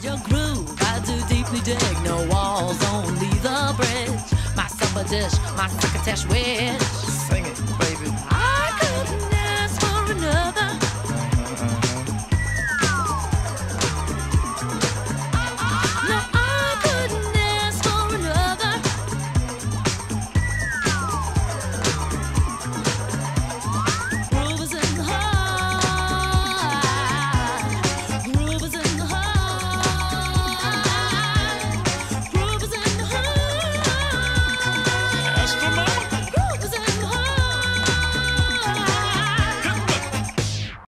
Your groove, I do deeply dig. No walls, only the bridge. My supper dish, my crocketesh wish. Sing it.